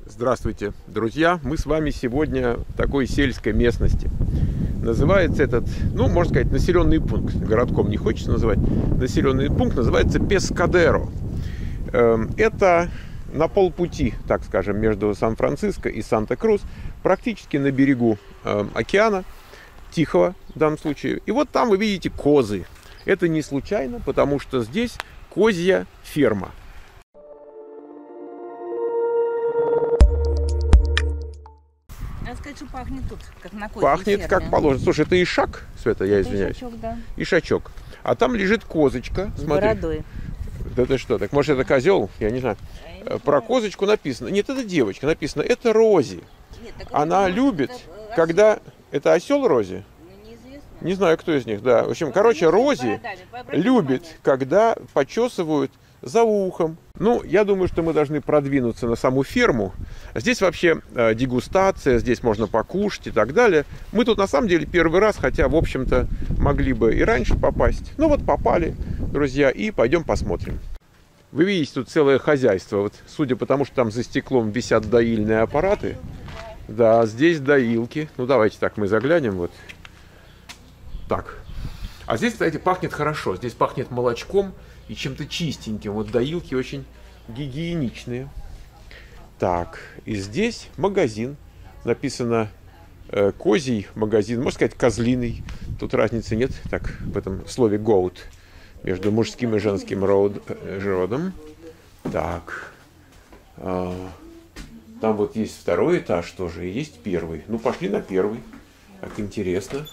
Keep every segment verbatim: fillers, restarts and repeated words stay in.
Здравствуйте, друзья! Мы с вами сегодня в такой сельской местности. Называется этот, ну, можно сказать, населенный пункт. Городком не хочется называть. Населенный пункт называется Пескадеро. Это на полпути, так скажем, между Сан-Франциско и Санта-Крус, практически на берегу океана, Тихого в данном случае. И вот там вы видите козы. Это не случайно, потому что здесь козья ферма. Надо сказать, что пахнет тут, как на козьей Пахнет ферме. как положено. Слушай, это ишак, Света, я Это извиняюсь. ишачок, да. Ишачок. А там лежит козочка. С Смотри. бородой. Да ты что, так может это козел? Я не знаю. Я не Про знаю. козочку написано. Нет, это девочка. Написано, это Рози. Нет, так Она это, любит, это когда... Это осел Рози? Ну, неизвестно. Не знаю, кто из них, да. В общем, Ну, короче, конечно, с Рози бородами. Обрати любит, внимание. когда почесывают за ухом. Ну, я думаю, что мы должны продвинуться на саму ферму. Здесь вообще э, дегустация, здесь можно покушать и так далее. Мы тут на самом деле первый раз, хотя, в общем-то, могли бы и раньше попасть. Ну вот попали, друзья, и пойдем посмотрим. Вы видите, тут целое хозяйство. Вот, судя по тому, что там за стеклом висят доильные аппараты. Да, здесь доилки. Ну, давайте так, мы заглянем. Вот. Так. А здесь, кстати, пахнет хорошо. Здесь пахнет молочком и чем-то чистеньким. Вот доилки очень гигиеничные. Так, и здесь магазин. Написано э, козий магазин. Можно сказать, козлиный. Тут разницы нет. Так, в этом слове goat. Между мужским и женским род, э, родом. Так. А, там вот есть второй этаж тоже. И есть первый. Ну, пошли на первый. Так интересно.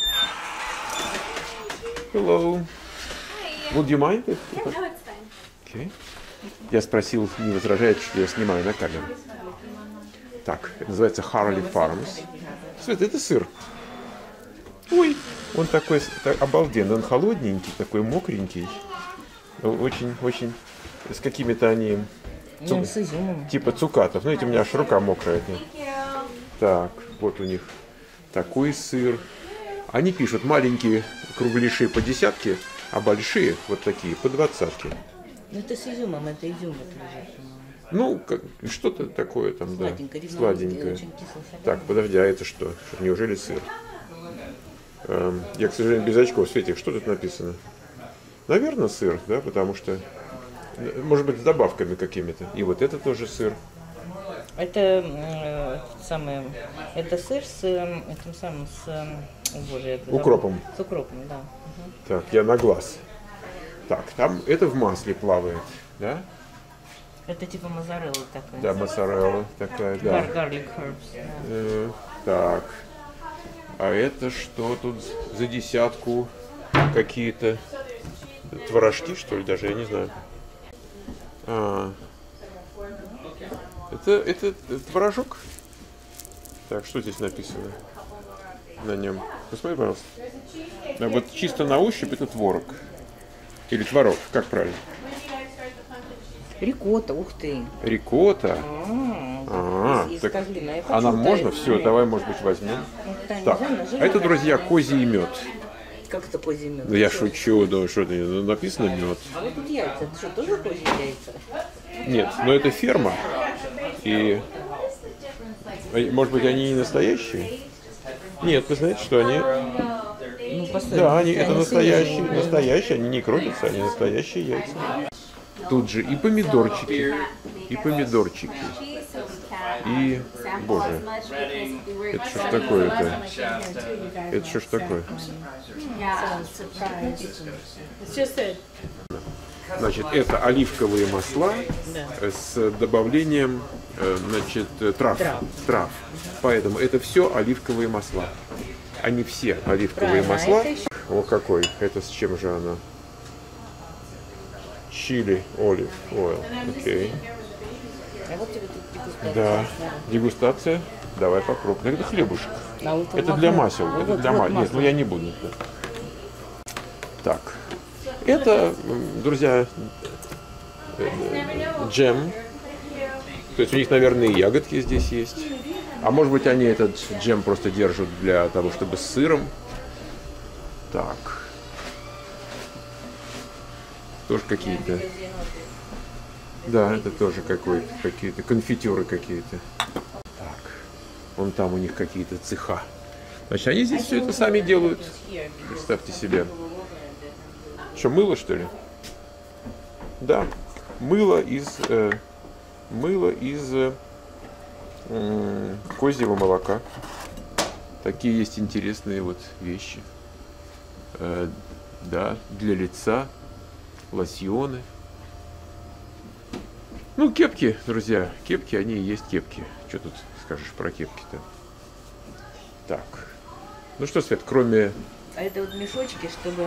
Hello. Would you mind it? Yeah, no, it's fine. Okay. Я спросил, не возражает, что я снимаю на камеру. Так, это называется Harley Farms. Света, это сыр. Ой, он такой так, обалденный, он холодненький, такой мокренький. Очень, очень, с какими-то они, цу- Ну, с изюмом. типа цукатов. Ну, эти у меня аж рука мокрая от них. Thank you. Так, вот у них такой сыр. Они пишут маленькие кругляши по десятке, а большие вот такие по двадцатке. Ну, это с изюмом, это изюм вот лежит. Ну, как, что-то такое там, да. Сладенько, ревновский, Сладенькое. очень кисло-соленый. Так, подожди, а это что? Что, неужели сыр? Эм, я, к сожалению, без очков. Светик, что тут написано? Наверное, сыр, да, потому что, э, может быть, с добавками какими-то. И вот это тоже сыр. Это э, самое, это сыр с э, этим самым, с, э, о, боже, я забыла. Укропом. С укропом, да. Мгм. Так, я на глаз. Так, там это в масле плавает, да? Это типа моzzarella такая. Да, моцарелла такая, да. Гар- Garlic herbs. Да. Э, так. А это что тут за десятку? Какие-то творожки, что ли, даже, я не знаю. А, это, это творожок? Так, что здесь написано на нем? Посмотри, пожалуйста. Да, вот чисто на ощупь это творог. Или творог, как правильно? Рикотта, ух ты. Рикотта. А, А, из- из так козлины. Я а нам хочу можно? тайм. Все, давай, может быть, возьмем. Ну, тайм Так, нельзя, ножи а это, надо. друзья, козий мед. Как это козий мед? Да я шучу, да что ты, ну, написано мед. А вот тут яйца, это что, тоже козьи яйца? Нет, но это ферма. И, э, может быть, они не настоящие? Нет, вы знаете, что они... Ну, постой, Да, они, это они настоящие, свежие. настоящие, они не крутятся, они настоящие яйца. Тут же и помидорчики, и помидорчики. И, боже, это что ж такое-то? Это что ж такое? Значит, это оливковые масла с добавлением, э, значит, э, трав. Трав. Трав. Поэтому это все оливковые масла. Они все оливковые Правильно, а масла. это еще- О, какой. Это с чем же она? Чили, олив, ойл. Окей. А вот тебе тут дегустация. Да. Дегустация. Давай попробуем. Это хлебушек. А вот Это вот для вот- масел. вот- Это вот- для вот масел. Нет, масло. ну я не буду. Так. Это, м, друзья, э, джем. То есть у них, наверное, и ягодки здесь есть. А может быть, они этот джем просто держат для того, чтобы с сыром. Так. Тоже какие-то Да, это тоже какой-то, какие-то конфитюры какие-то. Так, вон там у них какие-то цеха. Значит, они здесь все это сами делают. Представьте себе. Что, мыло, что ли? Да, мыло из, э, мыло из э, э, козьего молока. Такие есть интересные вот вещи. Э, да, для лица, лосьоны. Ну, кепки, друзья, кепки, они и есть кепки. Что тут скажешь про кепки-то? Так, ну что, Свет, кроме... А это вот мешочки, чтобы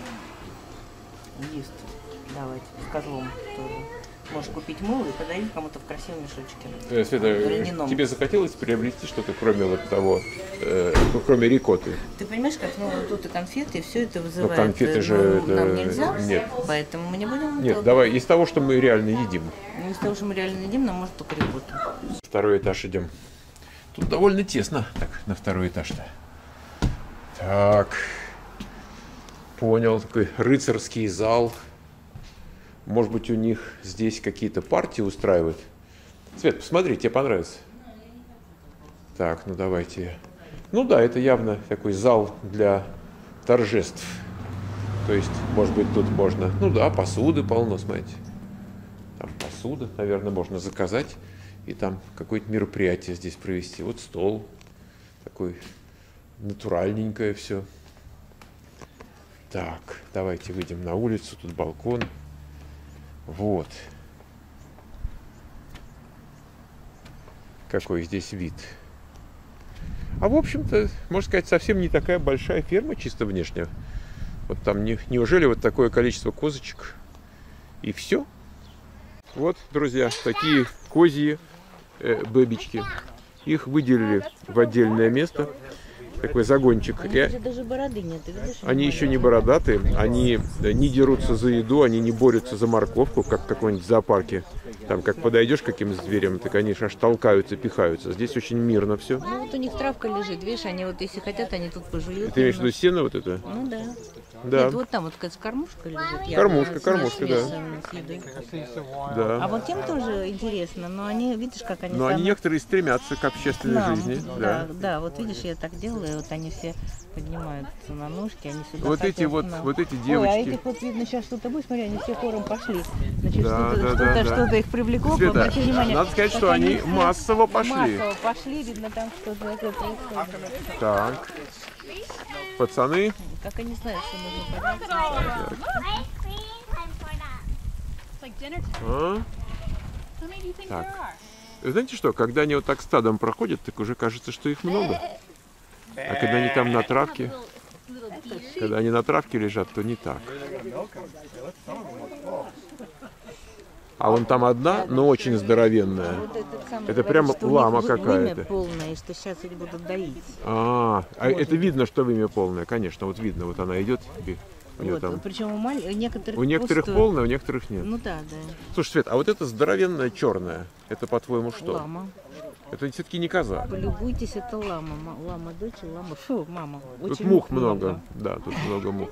лист давать с козлом тоже. Можешь купить мыло и подарить кому-то в красивом мешочке. Э, Света, тебе захотелось приобрести что-то, кроме вот того, э, ну, кроме рикотты? Ты понимаешь, как, ну, тут и конфеты, и все это вызывает. Но конфеты же ну, это... нам нельзя, Нет. поэтому мы не будем... Нет, делать. давай, из того, что мы реально едим. Из того, что мы реально едим, нам может только рикотту. Второй этаж идем. Тут довольно тесно, так, на второй этаж-то. Так, понял, такой рыцарский зал. Может быть, у них здесь какие-то партии устраивают. Свет, посмотри, тебе понравится. Так, ну давайте. Ну да, это явно такой зал для торжеств. То есть, может быть, тут можно... Ну да, посуды полно, смотрите. Там посуда, наверное, можно заказать. И там какое-то мероприятие здесь провести. Вот стол. Такой натуральненькое все. Так, давайте выйдем на улицу. Тут балкон. Вот. Какой здесь вид. А в общем-то, можно сказать, совсем не такая большая ферма, чисто внешне. Вот там не, неужели вот такое количество козочек и все? Вот, друзья, такие козьи э, бэбички. Их выделили в отдельное место. Такой загончик. Они И же даже бороды нет, ты видишь? они еще не бородатые, они не дерутся за еду, они не борются за морковку, как в каком-нибудь зоопарке. Там, как подойдешь к каким-то зверям, так они аж толкаются, пихаются. Здесь очень мирно все. Ну вот у них травка лежит, видишь, они вот если хотят, они тут пожуют. Ты имеешь в виду сено вот это? Ну да. Да. Нет, вот там вот какая-то кормушка лежит. Кормушка, явно, кормушка, с- да. с- с едой. Да. А вот тем тоже интересно, но они, видишь, как они Но они сами- некоторые стремятся к общественной Да, жизни. да, Да. да, вот видишь, я так делаю, вот они все поднимаются на ножки, они сюда Вот хотят, эти вот, да. вот эти Ой, а девочки. этих вот видно сейчас что-то будет, смотри, они все хором пошли. Значит, Да, что-то, да, что-то, да, да. что-то их привлекло, Света, обрати внимание. надо сказать, как что они все массово пошли. Массово пошли, видно, там что-то такое происходит. Так. Пацаны. Как они знают, что нужно подняться. А? Так. Знаете что, когда они вот так стадом проходят, так уже кажется, что их много. А когда они там на травке, когда они на травке лежат, то не так. А вон там одна, но очень здоровенная. Вот этот самый Это говорит, прям что у лама них вы- какая-то. вымя полное, и что сейчас их будут доить. А, а это видно, что вымя полное, конечно, вот видно, вот она идет, и у нее Вот, там. причем у, маль... у некоторых У некоторых просто- полное, у некоторых нет. Ну да, да. Слушай, Свет, а вот это здоровенная черная, это по-твоему что? Лама. Это все-таки не коза. Полюбуйтесь, это лама. Ма- Лама дочь, и лама. Фу, мама. Тут Очень мух много. Да, тут много мух.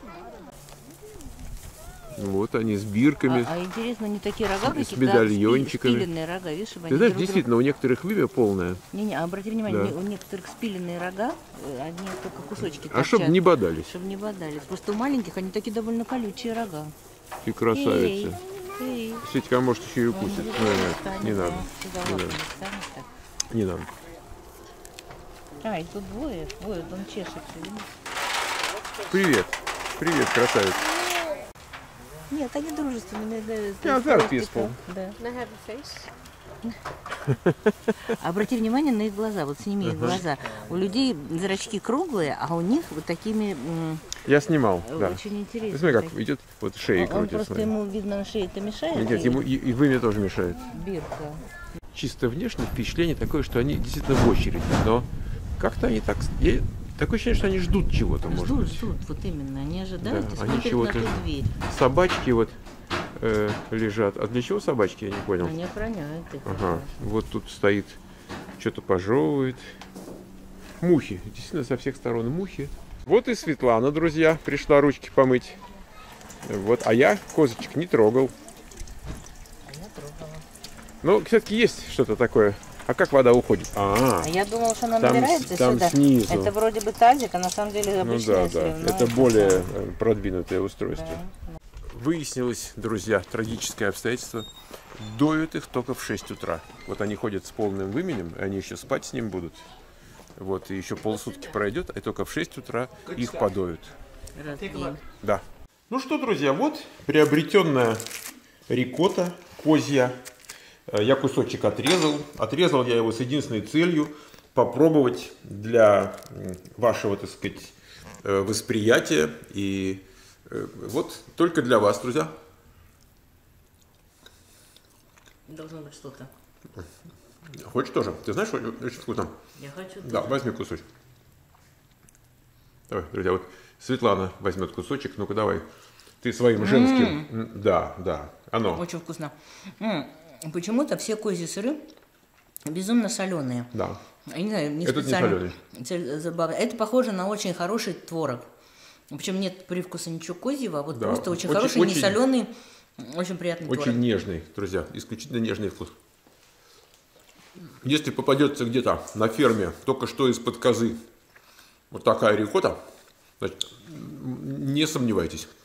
Вот они с бирками. А, а интересно, они такие рога с какие-то, медальончиками. спиленные рога, видишь, чтобы Ты они знаешь, друг друга- действительно, у некоторых вымя полное. Не-не, а обрати внимание, Да. не- у некоторых спиленные рога, э, они только кусочки А чтобы не бодались. Чтобы не бодались. Просто у маленьких они такие довольно колючие рога. И красавицы. Эй, эй. Светика, может, еще и укусит. Ну, Ну, нет, встанет, не да, надо. сюда Не лапами надо. встанет так. Не надо. А, и тут двое. Ой, он чешется, видишь? Привет. Привет, красавица. Нет, они дружественные. Да, Yeah, they're peaceful. Да. Can I have a face? Обрати внимание на их глаза. Вот сними их глаза. У людей зрачки круглые, а у них вот такими м, Я снимал, да. очень интересные. Смотри, как такие. идет, вот шеей Он крутит. просто смотри. ему, видно, на шее это мешает. Нет, нет, и ему и, и вымя тоже мешает. бирка. Чисто внешне впечатление такое, что они действительно в очереди, но как-то они так... Я, такое ощущение, что они ждут чего-то, может Ждут, быть. ждут, вот именно. Они ожидают Да, и они смотрят чего-то на ту ждут. дверь. Собачки вот э, лежат. А для чего собачки, я не понял. Они охраняют их. Ага, вот тут стоит, что-то пожевывает. Мухи, действительно со всех сторон мухи. Вот и Светлана, друзья, пришла ручки помыть. Вот, а я козочек не трогал. А я трогала. Ну, все-таки есть что-то такое. А как вода уходит? А, А я думала, что она там, набирается там сюда. снизу. Это вроде бы тазик, а на самом деле Ну обычная да, да. сливная. Это более продвинутое устройство. Да. Выяснилось, друзья, трагическое обстоятельство. Доют их только в шесть утра. Вот они ходят с полным выменем, они еще спать с ним будут. Вот, и еще полсутки пройдет, и только в шесть утра их подоют. Раз в день. Да. Ну что, друзья, вот приобретенная рикотта козья. Я кусочек отрезал. Отрезал я его с единственной целью попробовать для вашего, так сказать, восприятия. И вот только для вас, друзья. Должно быть что-то. Хочешь тоже? Ты знаешь, очень вкусно. Я хочу тоже. Да, возьми кусочек. Давай, друзья, вот Светлана возьмет кусочек. Ну-ка, давай. Ты своим женским... Mm. Да, да. Оно. Очень вкусно. М-м. Почему-то все козьи сыры безумно соленые. Да. Я не знаю, не Этот не специально. Не Это похоже на очень хороший творог. Причем нет привкуса ничего козьего, а вот да. просто очень, очень хороший, очень, не соленый, очень приятный очень творог. Очень нежный, друзья. Исключительно нежный вкус. Если попадется где-то на ферме, только что из-под козы, вот такая рикотта, значит, не сомневайтесь.